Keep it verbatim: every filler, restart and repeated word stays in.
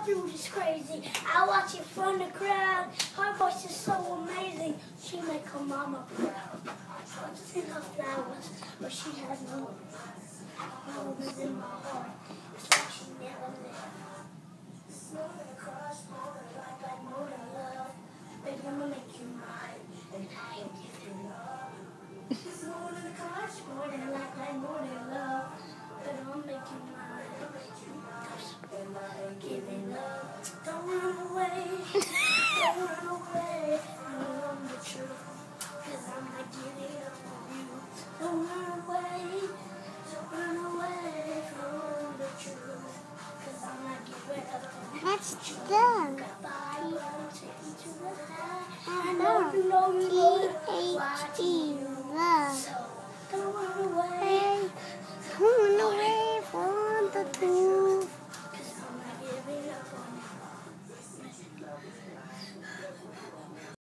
dude is crazy. I watch it from the crowd. Her voice is so amazing. She make her mama proud. Drugs in her flowers, but she has no flowers in my heart. It's like she never left. It's more than a crush, more than like, like more than love. Baby, I'ma make you mine, and I ain't giving up. It's more than a crush, more than like, like more than love. But I'll make you mine, I'll make you mine, and I ain't giving up. Don't run away, don't run away. You know the truth, cause I'm not giving up on you. Don't run away, don't run away from the truth, cause I'm not giving up on you. What's done? Goodbye, I'm taking to the high. I know you know you know it. T H E